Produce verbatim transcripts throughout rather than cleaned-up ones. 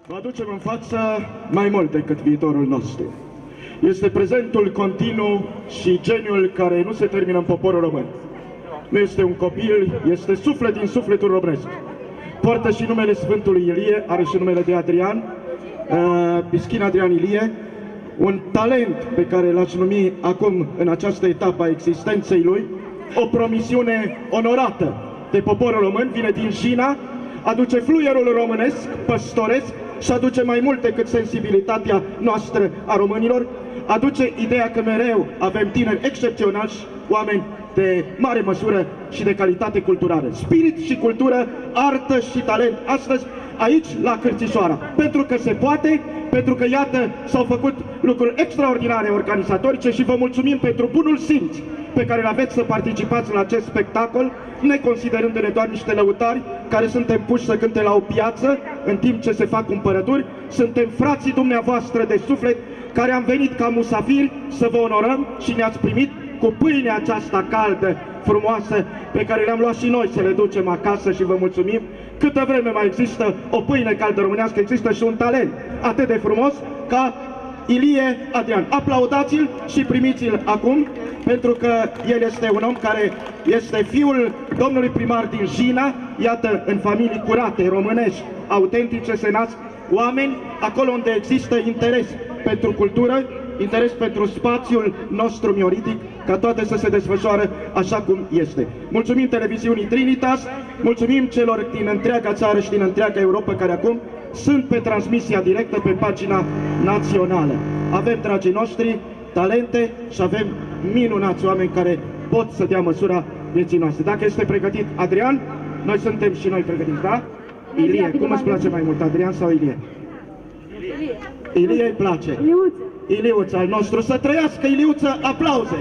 Vă aducem în față mai mult decât viitorul nostru. Este prezentul continuu și geniul care nu se termină în poporul român. Nu este un copil, este suflet din sufletul românesc. Poartă și numele Sfântului Ilie, are și numele de Adrian, uh, Pischin Adrian Ilie, un talent pe care l-aș numi acum în această etapă a existenței lui, o promisiune onorată de poporul român, vine din Jina, aduce fluierul românesc, păstoresc și aduce mai mult decât sensibilitatea noastră a românilor, aduce ideea că mereu avem tineri excepționali, oameni de mare măsură și de calitate culturală. Spirit și cultură, artă și talent astăzi aici la Cârțișoara. Pentru că se poate, pentru că iată s-au făcut lucruri extraordinare organizatorice și vă mulțumim pentru bunul simț pe care îl aveți să participați la acest spectacol, neconsiderându-ne doar niște lăutari care suntem puși să cânte la o piață în timp ce se fac cumpărături. Suntem frații dumneavoastră de suflet care am venit ca musafiri să vă onorăm și ne-ați primit cu pâinea aceasta caldă, frumoasă, pe care le-am luat și noi să le ducem acasă și vă mulțumim. Câtă vreme mai există o pâine caldă românească, există și un talent atât de frumos ca Ilie Adrian. Aplaudați-l și primiți-l acum, pentru că el este un om care este fiul domnului primar din Jina. Iată, în familii curate, românești, autentice, se nasc oameni acolo unde există interes pentru cultură, interes pentru spațiul nostru mioritic, ca toate să se desfășoare așa cum este. Mulțumim televiziunii Trinitas, mulțumim celor din întreaga țară și din întreaga Europa care acum sunt pe transmisia directă pe pagina națională. Avem, dragii noștri, talente și avem minunați oameni care pot să dea măsura vieții noastre. Dacă este pregătit Adrian, noi suntem și noi pregătiți, da? Ilie, cum îți place mai mult, Adrian sau Ilie? Ilie. Ilie îi place. Iliuță al nostru, să trăiască Iliuță, aplauze!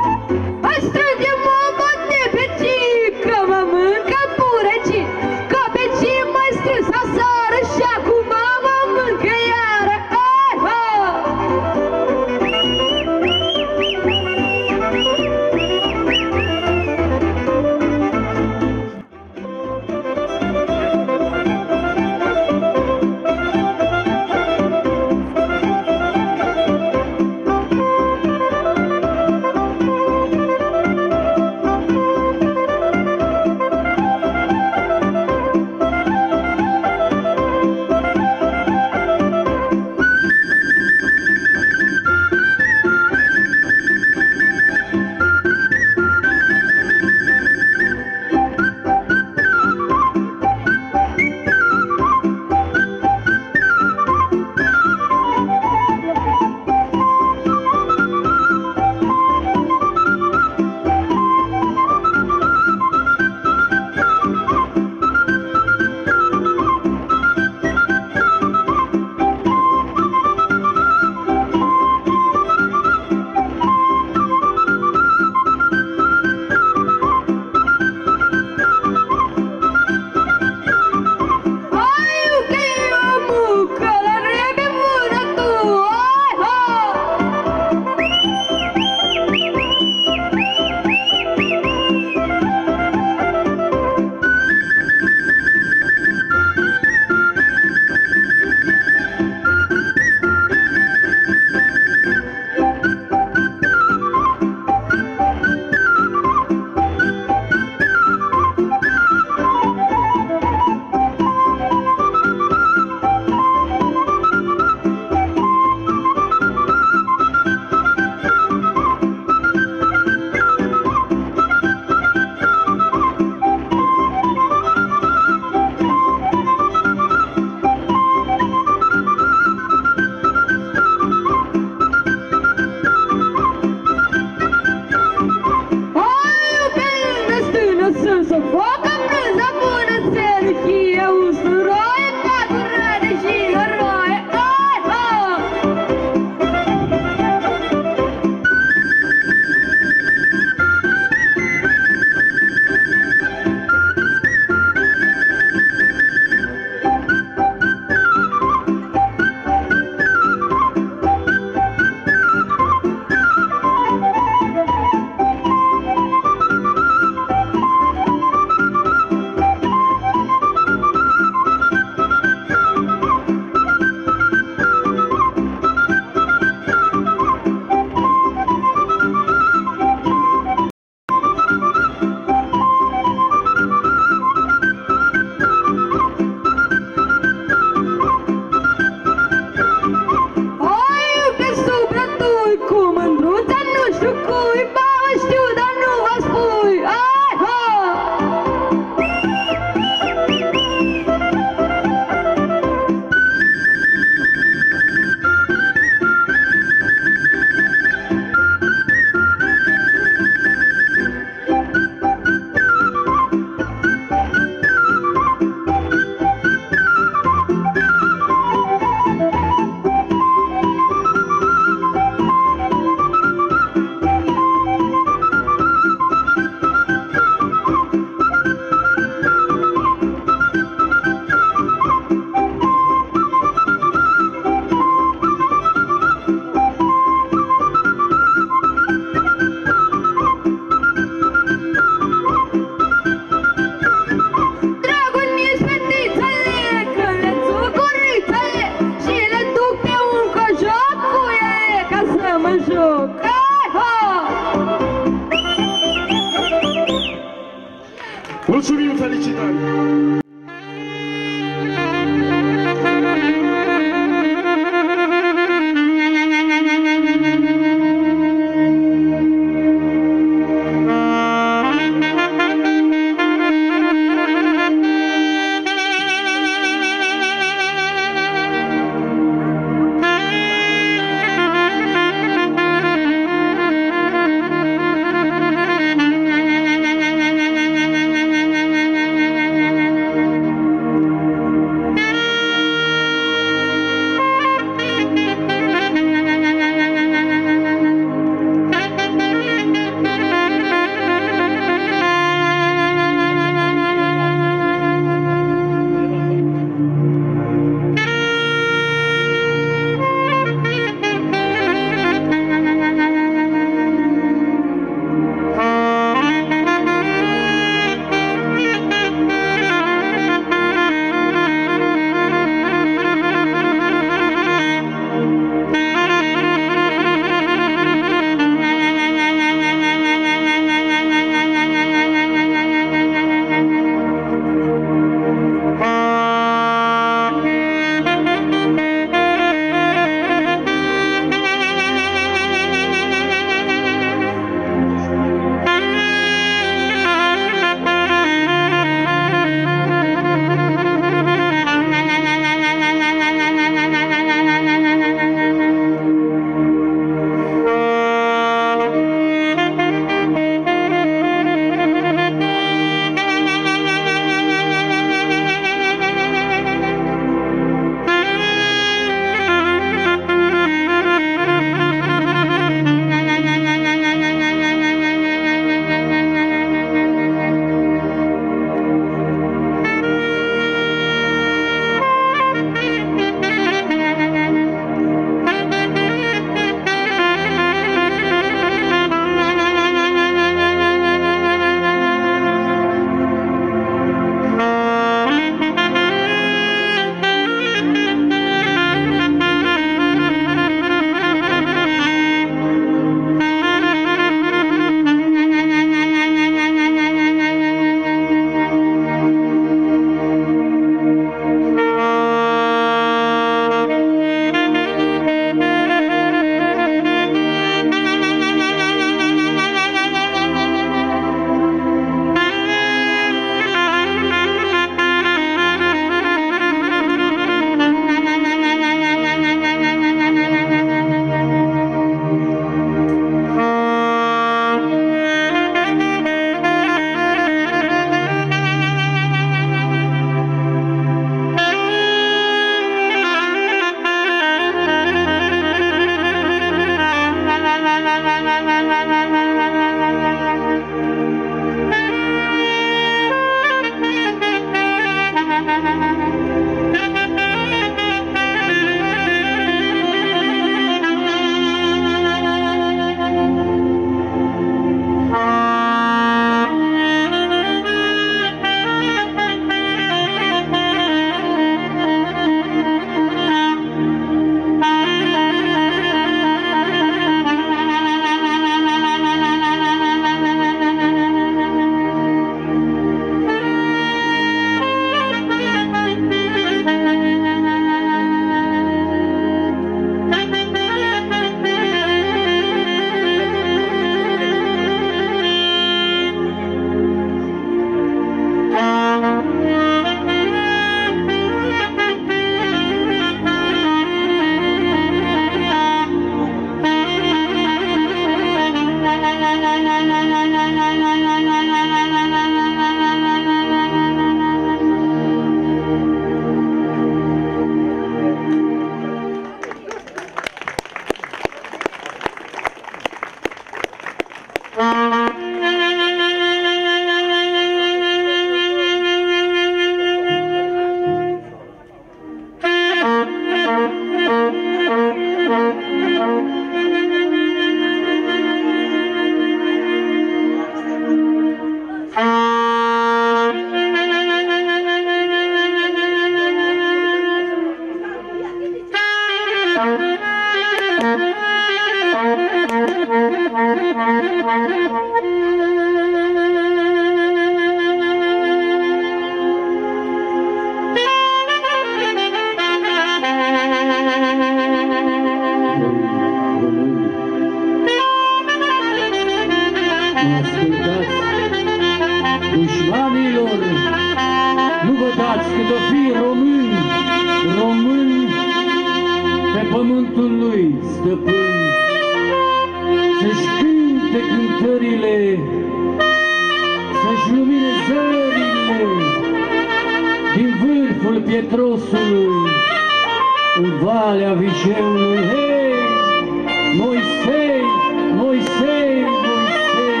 Dușmanilor, nu vă dați cât o fi român, român, pe pământul lui stăpân, să-și cânte cântările, să-și lumine zările din vârful Pietrosului, în Valea Vișeului. Hei, Moisei, Moisei, Moisei!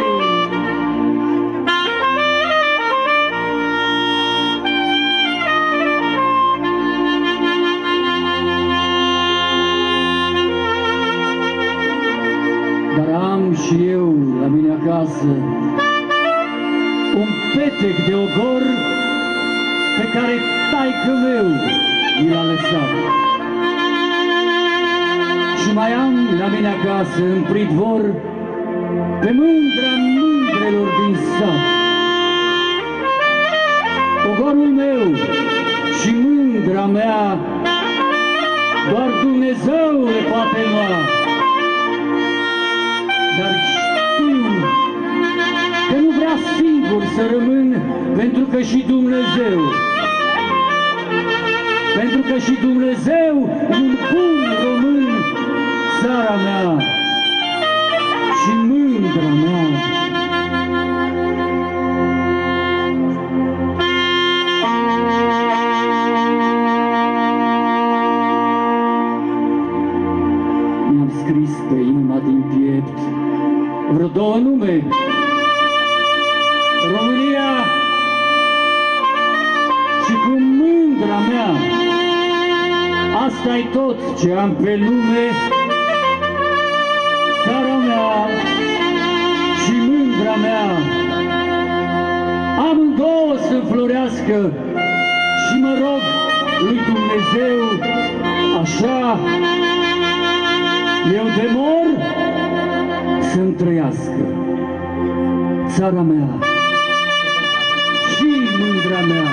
Dar am și eu la mine acasă un petec de ogor pe care taică meu mi l-a lăsat. Și mai am la mine acasă, în pridvor, pe mândra mândrelor din sat. Ogorul meu și mândra mea doar Dumnezeu le poate lua. Dar știu că nu vrea singur să rămân, pentru că și Dumnezeu, pentru că și Dumnezeu, un bun român, țara mea și mândra mea. Mi-am scris pe inima din piept vreo două nume: România și cu mândra mea. Asta-i tot ce am pe lume, țara mea și mândra mea. Amândouă să înflorească și mă rog lui Dumnezeu așa, eu de mor să-mi trăiască țara mea și mândra mea.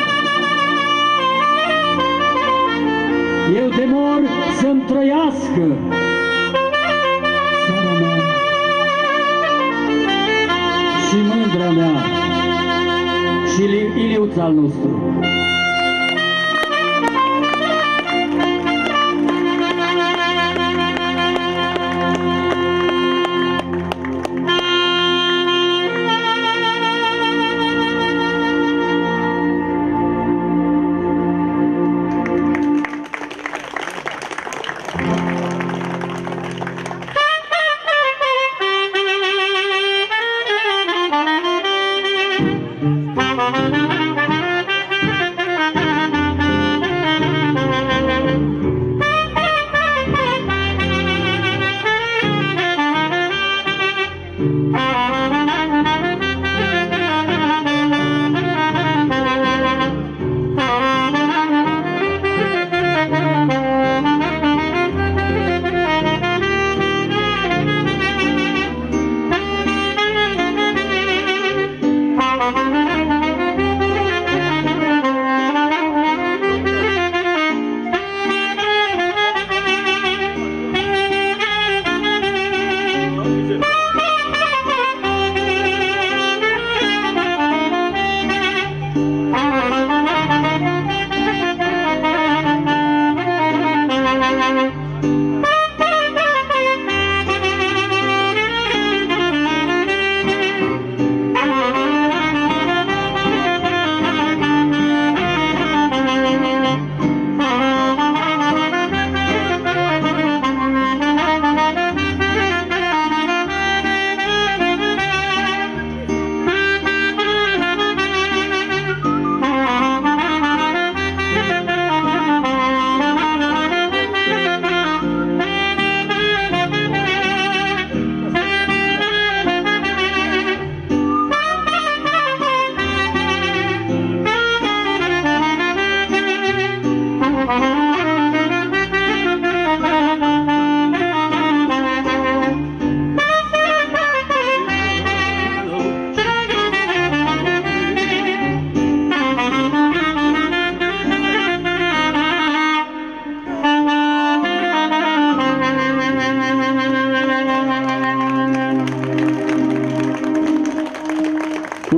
Eu de mor să-mi trăiască țara mea și mândra mea și Iliuț al nostru.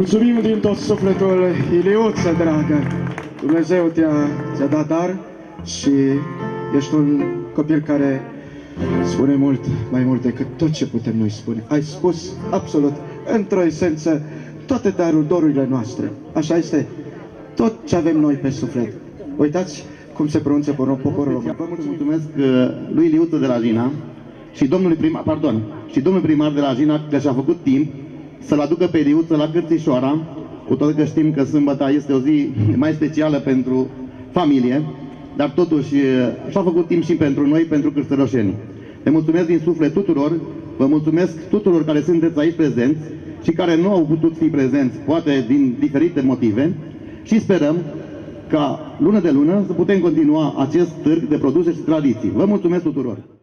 Mulțumim din tot sufletul, Iliuță, dragă. Dumnezeu te-a ți-a dat dar și ești un copil care spune mult, mai mult decât tot ce putem noi spune. Ai spus absolut, într-o esență, toate darul, dorurile noastre. Așa este tot ce avem noi pe suflet. Uitați cum se pronunță poporul român. Vă mulțumesc lui Iliuță de la Jina și domnului primar, pardon, și domnul primar de la Jina că și-a făcut timp să-l aducă pe Iliuță la Cârțișoara, cu toate că știm că sâmbăta este o zi mai specială pentru familie, dar totuși și-a făcut timp și pentru noi, pentru cârțăroșeni. Le mulțumesc din suflet tuturor, vă mulțumesc tuturor care sunteți aici prezenți și care nu au putut fi prezenți, poate din diferite motive, și sperăm ca lună de lună să putem continua acest târg de produse și tradiții. Vă mulțumesc tuturor!